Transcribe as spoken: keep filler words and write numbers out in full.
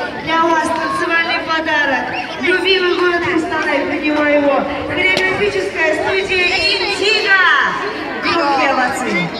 Для вас танцевальный подарок. Любимый город Кустанай, принимаю его. Хореографическая студия «Индиго». Громкие овации.